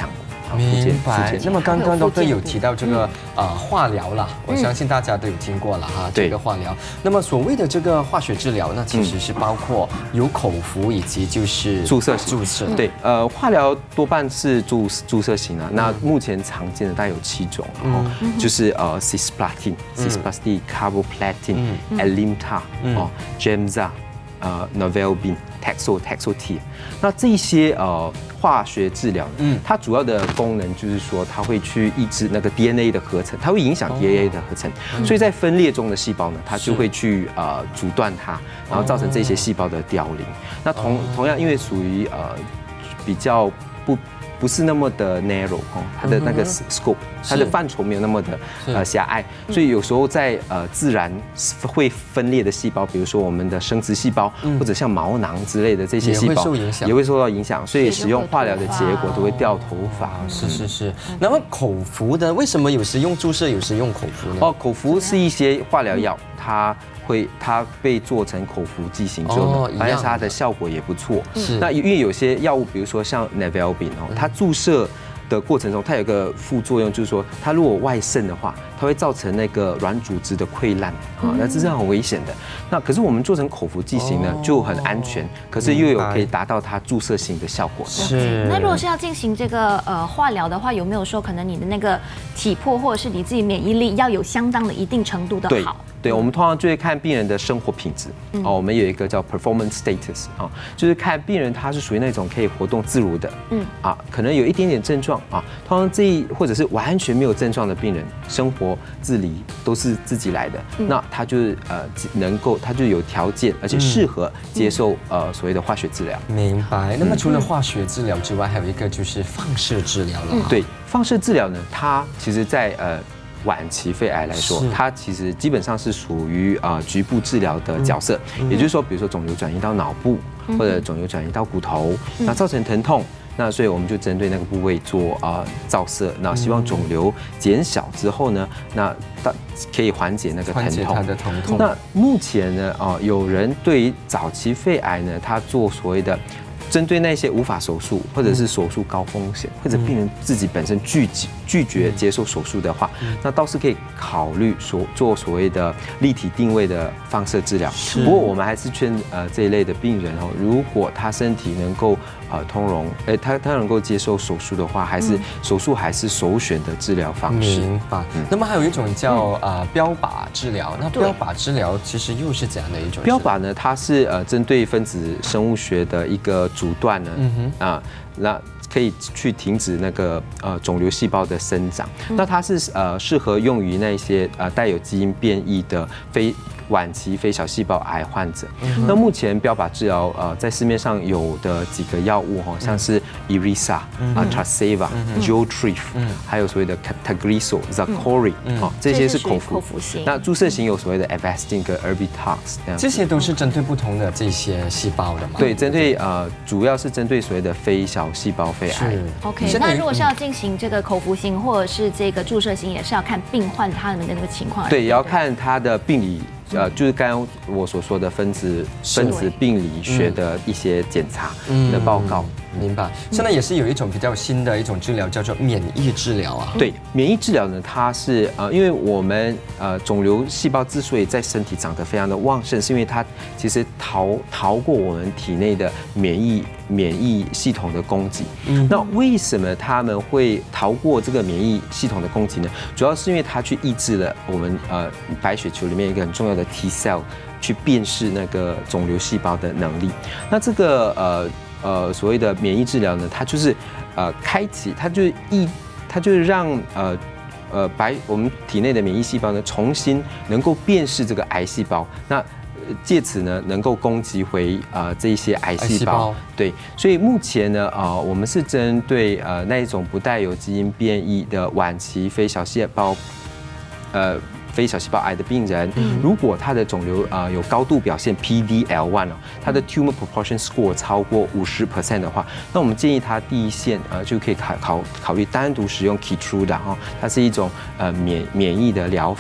明白。那么刚刚 doctor 有提到这个呃化疗啦，我相信大家都有听过了哈，这个化疗。那么所谓的这个化学治疗，那其实是包括有口服以及就是注射注射。 对，呃，化疗多半是注注射型啊。那目前常见的大概有七种，然后就是呃 cisplatin、cisplatin、carboplatin、Alimta、哦 Gemza、呃 Novelbin、Taxol、Taxotere。那这一些呃化学治疗，嗯，它主要的功能就是说，它会去抑制那个 D N A 的合成，它会影响 D N A 的合成，所以在分裂中的细胞呢，它就会去呃阻断它，然后造成这些细胞的凋零。那同同样，因为属于呃比较不。不是那么的 narrow 哦，它的那个 scope， 它的范畴没有那么的呃狭隘，所以有时候在呃自然会分裂的细胞，比如说我们的生殖细胞或者像毛囊之类的这些细胞，也会受到影响，所以使用化疗的结果都会掉头发。 是是是。那么口服的为什么有时用注射，有时用口服呢？ 哦，口服是一些化疗药，它。会它被做成口服剂型之后呢，发现它的效果也不错。是。那因为有些药物，比如说像 Novelbin 哦，它注射的过程中，它有个副作用，就是说它如果外渗的话，它会造成那个软组织的溃烂啊，那这是很危险的。那可是我们做成口服剂型呢，就很安全，可是又有可以达到它注射型的效果。 是。那如果是要进行这个呃化疗的话，有没有说可能你的那个体魄或者是你自己免疫力要有相当的一定程度的好？ 对，我们通常就会看病人的生活品质。哦，我们有一个叫 performance status 啊，就是看病人他是属于那种可以活动自如的，嗯啊，可能有一点点症状啊，通常这或者是完全没有症状的病人，生活自理都是自己来的，那他就是呃能够，他就有条件而且适合接受呃所谓的化学治疗。 明白。那么除了化学治疗之外，还有一个就是放射治疗了。 对，放射治疗呢，它其实在呃。晚期肺癌来说，它其实基本上是属于啊局部治疗的角色，也就是说，比如说肿瘤转移到脑部，或者肿瘤转移到骨头，那造成疼痛，那所以我们就针对那个部位做啊照射，那希望肿瘤减小之后呢，那可以缓解那个疼痛。 它的疼痛。 那目前呢，啊有人对于早期肺癌呢，他做所谓的。针对那些无法手术，或者是手术高风险，或者病人自己本身拒拒绝接受手术的话，那倒是可以考虑所做所谓的立体定位的放射治疗。不过我们还是劝呃这一类的病人哦，如果他身体能够呃通融，哎他他能够接受手术的话，还是手术还是首选的治疗方式。 明白。那么还有一种叫呃标靶治疗，那标靶治疗其实又是怎样的一种？ 标靶呢，它是呃针对分子生物学的一个阻断呢，嗯哼啊，那可以去停止那个呃肿瘤细胞的生长。那它是呃适合用于那些呃带有基因变异的非晚期非小细胞癌患者。那目前标靶治疗呃在市面上有的几个药物哈，像是 Iressa 啊、Traseva、Geotrif， 还有所谓的 Tagrisso、Zacori 哦，这些是口服。那注射型有所谓的 Avastin 跟 Erbitux， 这些都是针对不同的这些细胞的嘛？ 对，针对呃主要是针对所谓的非小细胞肺癌。 OK， 那如果是要进行这个口服型或者是这个注射型，也是要看病患他们的那个情况。 对，也要看他的病理。呃，就是刚刚我所说的分子分子病理学的一些检查的报告。 明白。现在也是有一种比较新的一种治疗，叫做免疫治疗啊。 对，免疫治疗呢，它是呃，因为我们呃肿瘤细胞之所以在身体长得非常的旺盛，是因为它其实逃逃过我们体内的免疫免疫系统的攻击。嗯。那为什么他们会逃过这个免疫系统的攻击呢？主要是因为它去抑制了我们呃白血球里面一个很重要的 T cell 去辨识那个肿瘤细胞的能力。那这个呃。呃，所谓的免疫治疗呢，它就是呃开启，它就是抑，它就是让呃呃白我们体内的免疫细胞呢重新能够辨识这个癌细胞，那借此呢能够攻击回呃这一些癌细胞。对，所以目前呢啊、呃，我们是针对呃那一种不带有基因变异的晚期非小细胞呃。非小细胞癌的病人，如果他的肿瘤啊、呃、有高度表现 P D L 一 哦，他的 tumor proportion score 超过五十 percent 的话，那我们建议他第一线呃就可以考考考虑单独使用 Keytruda 哈，它是一种呃免免疫的疗法。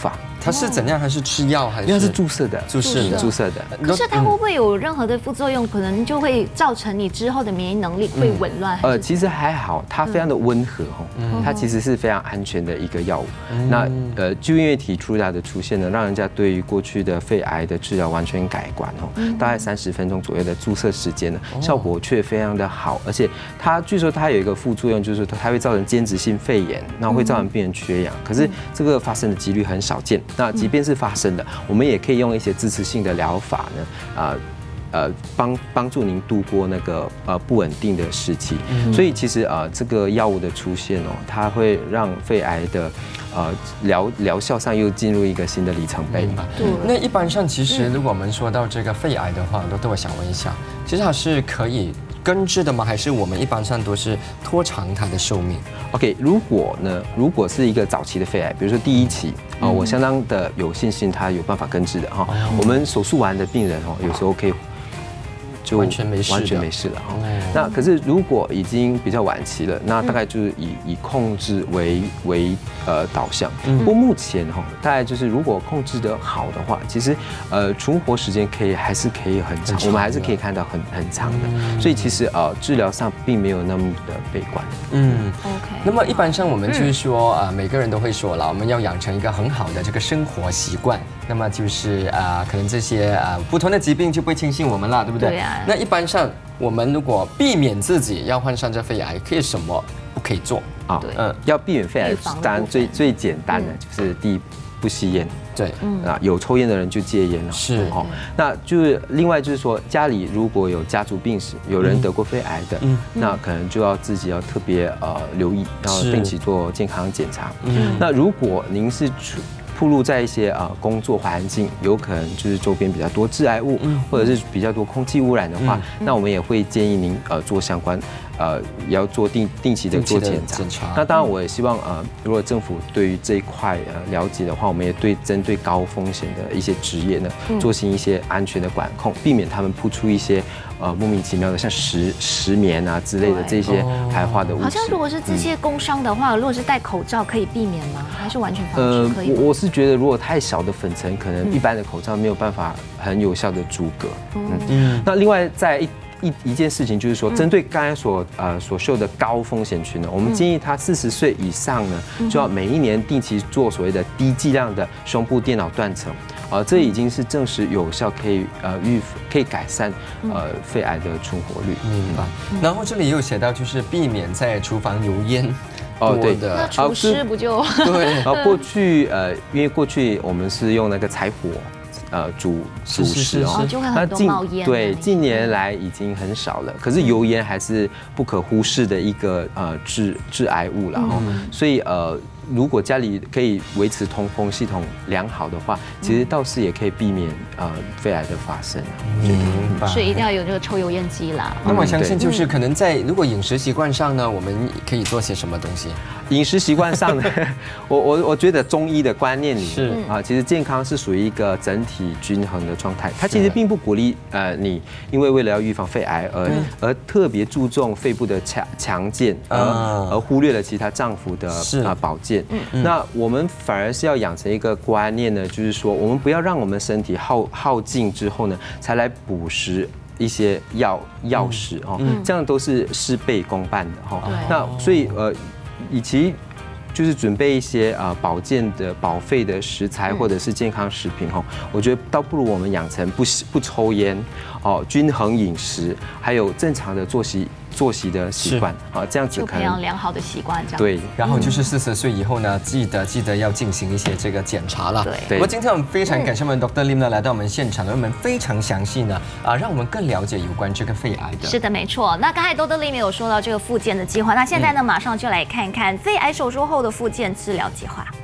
它是怎样？还是吃药还是？ 因为它是注射的， 注射的， 注射的。 可是它会不会有任何的副作用？可能就会造成你之后的免疫能力会紊乱？ 呃，其实还好，它非常的温和哦，它其实是非常安全的一个药物。那呃，就因为提出它的出现呢，让人家对于过去的肺癌的治疗完全改观哦。大概三十分钟左右的注射时间呢，效果却非常的好，而且它据说它有一个副作用，就是它会造成间质性肺炎，然后会造成病人缺氧。可是这个发生的几率很少见。那即便是发生的，我们也可以用一些支持性的疗法呢，啊。呃，帮帮助您度过那个呃不稳定的时期，所以其实呃这个药物的出现哦，它会让肺癌的呃疗疗效上又进入一个新的里程碑。 对，那一般上其实如果我们说到这个肺癌的话，都对我想问一下，其实它是可以根治的吗？还是我们一般上都是拖长它的寿命 ？OK， 如果呢，如果是一个早期的肺癌，比如说第一期。啊，我相当的有信心，它有办法根治的哈。我们手术完的病人哦，有时候可以就完全没事， 完全没事了哈。那可是如果已经比较晚期了，那大概就是以以控制为为呃导向。不过目前哈，大概就是如果控制得好的话，其实呃存活时间可以还是可以很长，我们还是可以看到很很长的。所以其实呃治疗上并没有那么的悲观。 嗯 ，OK。那么一般上我们就是说啊，每个人都会说了，我们要养成一个很好的这个生活习惯。那么就是啊，可能这些啊不同的疾病就不会侵袭我们了，对不对？对啊。那一般上我们如果避免自己要患上这肺癌，可以什么不可以做啊？嗯，要避免肺癌，当然最最简单的就是第一，不吸烟。对，啊，有抽烟的人就戒烟了。是哦，那就是另外就是说，家里如果有家族病史，有人得过肺癌的，那可能就要自己要特别呃留意，要定期做健康检查。嗯，那如果您是处暴露在一些呃工作环境，有可能就是周边比较多致癌物，或者是比较多空气污染的话，那我们也会建议您呃做相关。呃，也要做定定期的做检查。那当然，我也希望呃，如果政府对于这一块呃了解的话，我们也对针对高风险的一些职业呢，做行一些安全的管控，避免他们扑出一些呃莫名其妙的像石石棉啊之类的这些排化的物质。 好像如果是这些工伤的话，如果是戴口罩可以避免吗？还是完全防止可以？ 我我是觉得，如果太小的粉尘，可能一般的口罩没有办法很有效的阻隔。嗯嗯。那另外在一。一一件事情就是说，针对刚才所呃所秀的高风险群呢，我们建议他四十岁以上呢，就要每一年定期做所谓的低剂量的胸部电脑断层，啊，这已经是证实有效，可以呃预可以改善呃肺癌的存活率。 明白。然后这里也有写到，就是避免在厨房油烟。 哦，对的，那厨师不就对？ 然后过去呃，因为过去我们是用那个柴火。呃，煮煮食哦，就会很多冒烟。 对，近年来已经很少了，可是油烟还是不可忽视的一个呃致致癌物了哈。所以呃，如果家里可以维持通风系统良好的话，其实倒是也可以避免呃肺癌的发生。 明白。 所以一定要有这个抽油烟机啦。 那我相信就是可能在如果饮食习惯上呢，我们可以做些什么东西？ 饮食习惯上呢，我我我觉得中医的观念里是啊，其实健康是属于一个整体均衡的状态。它其实并不鼓励呃你因为为了要预防肺癌而而特别注重肺部的强强健，而而忽略了其他脏腑的啊保健。那我们反而是要养成一个观念呢，就是说我们不要让我们身体耗耗尽之后呢，才来补食。一些药药食哦，这样都是事倍功半的哈。那所以呃，与其就是准备一些啊保健的保肺的食材或者是健康食品哈，我觉得倒不如我们养成不不抽烟哦，均衡饮食，还有正常的作息。作息的习惯啊，这样子就培养良好的习惯，这样对。然后就是四十岁以后呢，记得记得要进行一些这个检查了。对。不过今天我们非常感谢我们 Doctor Lim 呢来到我们现场，为我们非常详细呢啊，让我们更了解有关这个肺癌的。 是的，没错。那刚才 Doctor Lim 有说到这个复健的计划，那现在呢，马上就来看看肺癌手术后的复健治疗计划。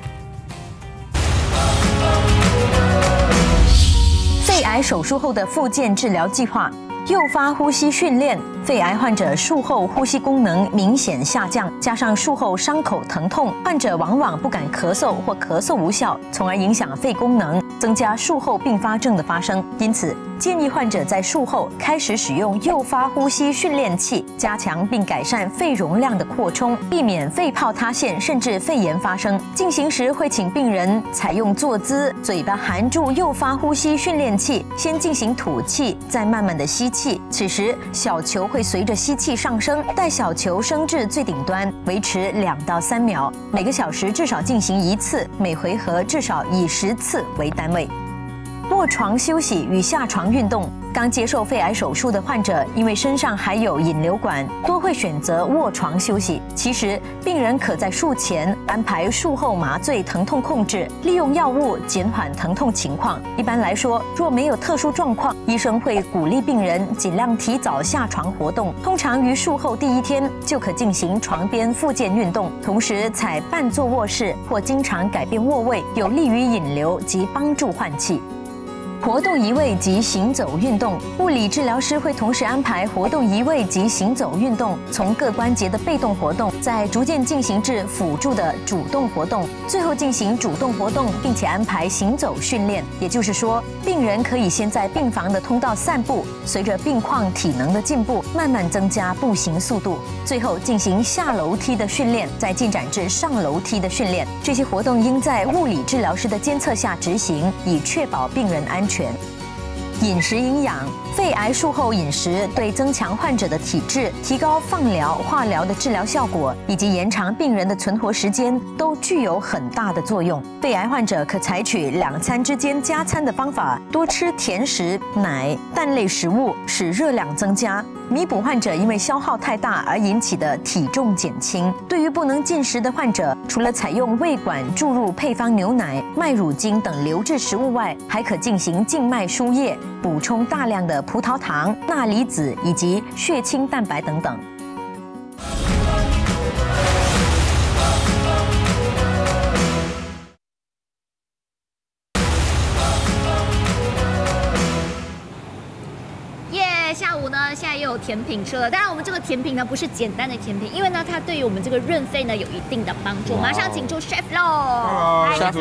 肺癌手术后的复健治疗计划，诱发呼吸训练。 肺癌患者术后呼吸功能明显下降，加上术后伤口疼痛，患者往往不敢咳嗽或咳嗽无效，从而影响肺功能，增加术后并发症的发生。因此，建议患者在术后开始使用诱发呼吸训练器，加强并改善肺容量的扩充，避免肺泡塌陷甚至肺炎发生。进行时会请病人采用坐姿，嘴巴含住诱发呼吸训练器，先进行吐气，再慢慢的吸气。此时小球会随着吸气上升，待小球升至最顶端，维持两到三秒，每个小时至少进行一次，每回合至少以十次为单位。卧床休息与下床运动。刚接受肺癌手术的患者，因为身上还有引流管，多会选择卧床休息。其实，病人可在术前安排术后麻醉疼痛控制，利用药物减缓疼痛情况。一般来说，若没有特殊状况，医生会鼓励病人尽量提早下床活动。通常于术后第一天就可进行床边复健运动，同时采半坐卧式或经常改变卧位，有利于引流及帮助换气。活动移位及行走运动，物理治疗师会同时安排活动移位及行走运动，从各关节的被动活动，再逐渐进行至辅助的主动活动，最后进行主动活动，并且安排行走训练。也就是说，病人可以先在病房的通道散步，随着病况体能的进步，慢慢增加步行速度，最后进行下楼梯的训练，再进展至上楼梯的训练。这些活动应在物理治疗师的监测下执行，以确保病人安全。饮食营养，肺癌术后饮食对增强患者的体质、提高放疗、化疗的治疗效果，以及延长病人的存活时间，都具有很大的作用。肺癌患者可采取两餐之间加餐的方法，多吃甜食、奶、蛋类食物，使热量增加，弥补患者因为消耗太大而引起的体重减轻。对于不能进食的患者，除了采用胃管注入配方牛奶、麦乳精等流质食物外，还可进行静脉输液，补充大量的葡萄糖、钠离子以及血清蛋白等等。 下午呢，现在又有甜品吃了。当然，我们这个甜品呢不是简单的甜品，因为呢它对于我们这个润肺呢有一定的帮助。马上请出 Chef Lo，Chef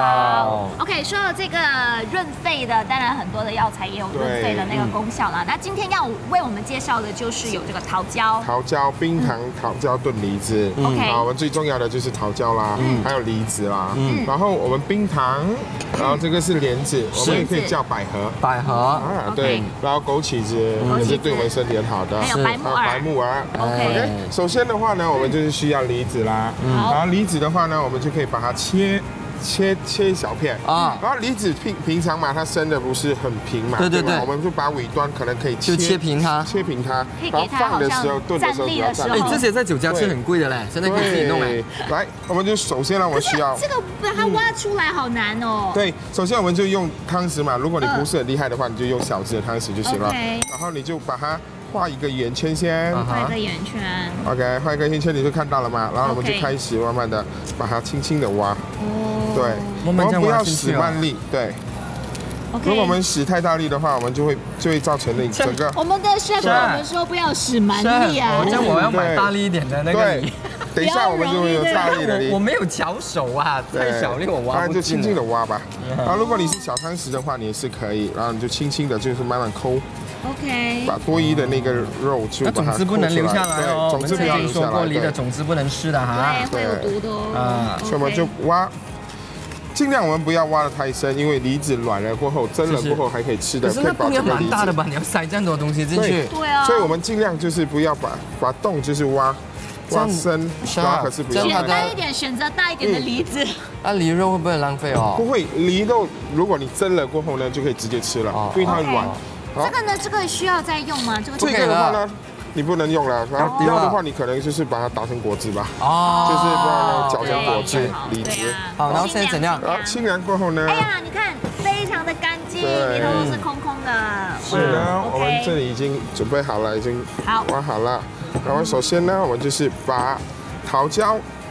Lo。OK， 说到这个润肺的，当然很多的药材也有润肺的那个功效啦。那今天要为我们介绍的就是有这个桃胶、 桃胶、冰糖桃胶炖梨子。OK， 啊，我们最重要的就是桃胶啦，还有梨子啦。嗯，然后我们冰糖，然后这个是莲子，我们也可以叫百合。 百合啊，对，然后枸杞子。也是对我们身体很好的， 还有白木耳。 白木耳 ，OK。首先的话呢，我们就是需要梨子啦。然后梨子的话呢，我们就可以把它切切切小片啊。然后梨子平平常嘛，它生的不是很平嘛，对对对。我们就把尾端可能可以切切平它， 切平它。然后放的时候炖的时候比较站立。 哎，这些在酒家是很贵的嘞，现在可以自己弄哎。 来，我们就首先呢，我们需要这个把它挖出来好难哦。 对，首先我们就用汤匙嘛，如果你不是很厉害的话，你就用小只的汤匙就行了。然后你就把它画一个圆圈先， 画一个圆圈。 OK， 画一个圆圈你就看到了嘛？然后我们就开始慢慢的把它轻轻的挖。哦。对，我们不要使慢力。对。如果我们使太大力的话，我们就会就会造成那整个。 我们的chef跟我们说不要使蛮力啊。 这样我要买大力一点的那个梨。 等一下我们就会有大力的梨。 我没有巧手啊，太小力我挖不进。 当然就轻轻的挖吧。然后如果你是小汤匙的话，你也是可以，然后你就轻轻的，就是慢慢抠。 OK， 把多余的那个肉就把它种子不能留下来哦， 种子不要留下来。 说过梨的种子不能吃的哈， 对，会有毒的哦。 啊，所以我们就挖，尽量我们不要挖得太深，因为梨子软了过后，蒸了过后还可以吃的。 可是那洞也蛮大的吧？你要塞这样多东西进去。 对啊。 所以我们尽量就是不要把把洞就是挖。挖深，挖可是不要简单一点，选择大一点的梨子。 那梨肉会不会浪费哦？ 不会，梨肉如果你蒸了过后呢，就可以直接吃了，因为它软。 这个呢，这个需要再用吗？这个这个的话呢，你不能用了。然后要的话，你可能就是把它打成果汁吧。哦。就是把它搅成果汁，梨子。 好，然后现在怎样？ 然后清凉过后呢？ 哎呀，你看，非常的干净，里头都是空空的。 是呢，我们这里已经准备好了，已经挖好了。然后首先呢，我们就是把桃胶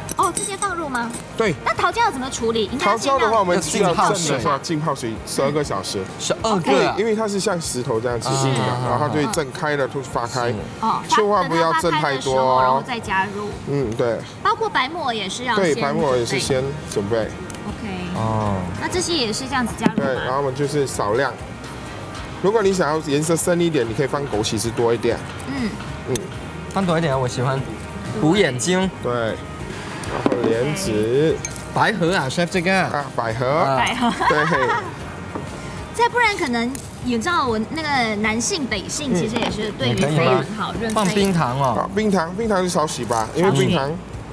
哦，直接放入吗？ 对。 那桃胶要怎么处理？ 桃胶的话，我们需要浸泡蒸的话，浸泡水十二个小时。 十二个， 因为它是像石头这样子硬的，然后它就会震开了，就发开。 哦， 千万不要震太多， 然后再加入。 嗯，对。 包括白沫也是要对，白沫也是先准备。 OK。 哦。 那这些也是这样子加入吗？ 对，然后我们就是少量。如果你想要颜色深一点，你可以放枸杞子多一点。嗯嗯，放多一点，我喜欢补眼睛。 对，然后莲子、 百合啊 ，chef 这个啊，百合， 百合， 对。 再不然可能你知道我那个南性北性其实也是对于肺很好，润肺。 放冰糖哦， 冰糖，冰糖就少许吧，因为冰糖。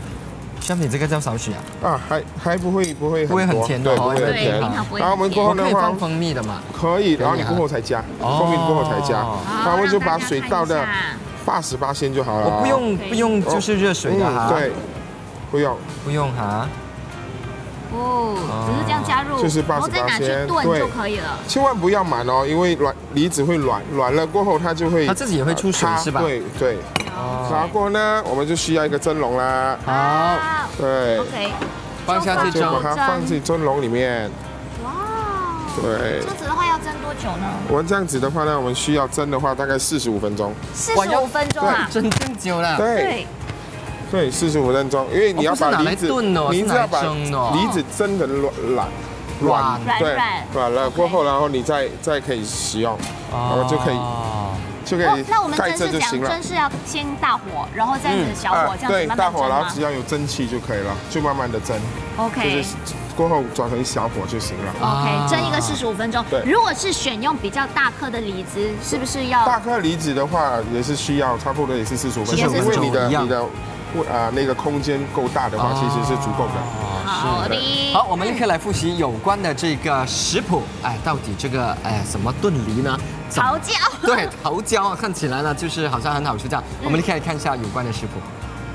chef 你这个叫少许啊？ 啊，还还不会不会不会很甜的， 对，不会很甜。然后我们过后的话， 可以放蜂蜜的嘛？ 可以，然后你过后才加，蜂蜜过后才加，然后我们就把水倒的八十八仙就好了。 我不用不用就是热水的哈。 对，不用不用哈。 哦，只是这样加入， 就是八十八仙， 炖就可以了。 千万不要满哦，因为软梨子会软，软了过后它就会， 它自己也会出水是吧？ 对对。然后过后呢，我们就需要一个蒸笼啦。 好， 对 ，OK， 放下去蒸， 把它放进蒸笼里面。 哇， 对。 这样子的话要蒸多久呢？ 我们这样子的话呢，我们需要蒸的话大概四十五分钟。 四十五分钟啊， 蒸更久了。 对。对，四十五分钟，因为你要把梨子，你只要把梨子蒸的软软软，对， 软了过后，然后你再再可以使用，然后就可以就可以盖着就行了。 蒸是要先大火，然后再小火这样子慢慢蒸吗？ 对，大火，然后只要有蒸汽就可以了，就慢慢的蒸。 OK。 过后转成小火就行了。 OK， 蒸一个四十五分钟。对，如果是选用比较大颗的梨子，是不是要？ 大颗梨子的话也是需要，差不多也是四十五分钟，因为你的你的。啊，那个空间够大的话，其实是足够的。 好的。 好，我们立刻来复习有关的这个食谱。哎，到底这个哎怎么炖梨呢？ 桃胶。 对，桃胶看起来呢就是好像很好吃这样。我们立刻来看一下有关的食谱。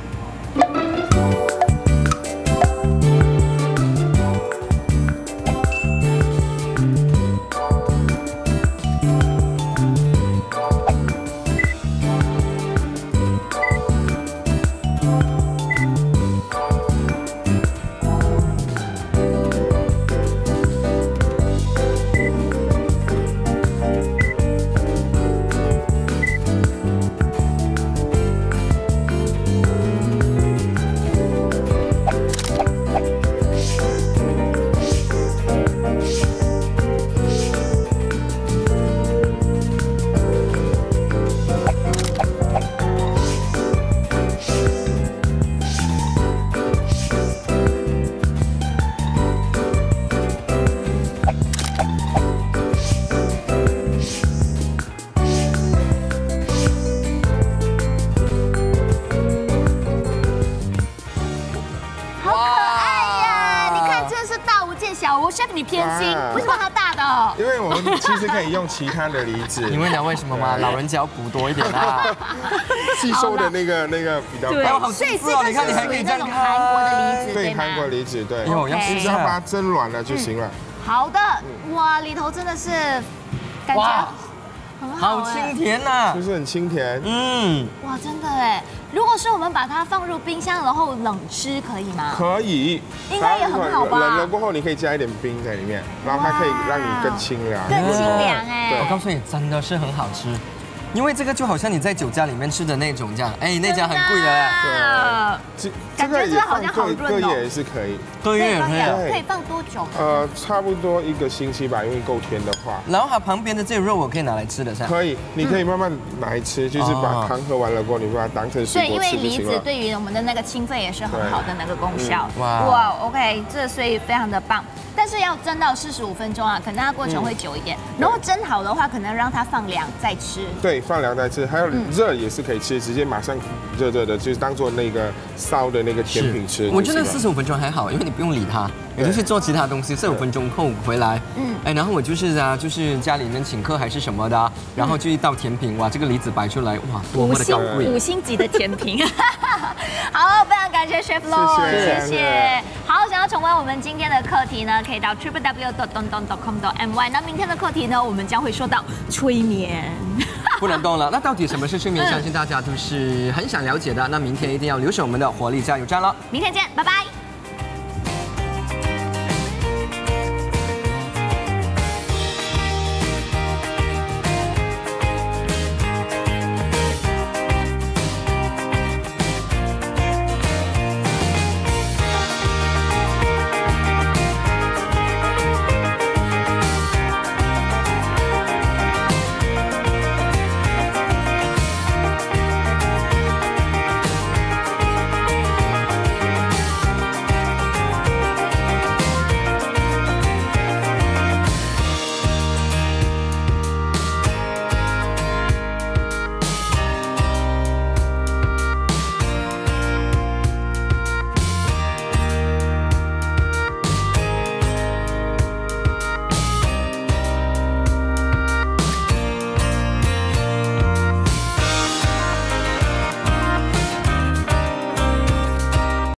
chef 你偏心，为什么它大的？ 因为我们其实可以用其他的梨子。 你问了为什么吗？老人家要补多一点啊， 吸收的那个那个比较高。所以这个是属于那种韩国的梨子， 对，韩国梨子，对。 因为我要只要把它蒸软了就行了。 好的，哇，里头真的是感觉很好， 好清甜呐， 就是很清甜。 嗯， 哇，真的哎。如果是我们把它放入冰箱，然后冷吃，可以吗？ 可以， 应该也很好吧。 冷了过后，你可以加一点冰在里面，然后它可以让你更清凉。 更清凉哎！ 我告诉你，真的是很好吃。因为这个就好像你在酒家里面吃的那种这样，哎，那家很贵的。 对，这个也放隔隔夜也是可以， 隔夜也可以。 可以放多久？ 呃，差不多一个星期吧，因为够甜的话。 然后它旁边的这个肉我可以拿来吃的，是吧？ 可以，你可以慢慢拿来吃，就是把汤喝完了过后，你把它当成水果吃就行了。 对，因为梨子对于我们的那个清肺也是很好的那个功效。哇哇 ，OK， 这所以非常的棒。但是要蒸到四十五分钟啊，可能它过程会久一点。然后蒸好的话，可能让它放凉再吃。 对，放凉再吃，还有热也是可以吃，直接马上热热的，就是当做那个烧的那个甜品吃。 我觉得四十五分钟还好，因为你不用理它，你就去做其他东西。四十五分钟后回来，嗯，哎，然后我就是啊，就是家里面请客还是什么的，然后就一道甜品，哇，这个梨子摆出来，哇，多么的高贵， 五星级的甜品。好，非常感谢 Chef Lo， 谢谢。好，想要重温我们今天的课题呢，可以到 triple w dot dong dong dot com dot m y。那明天的课题呢，我们将会说到催眠。 不能动了。那到底什么是催眠？相信大家都是很想了解的。那明天一定要留守我们的活力加油站了。 明天见，拜拜。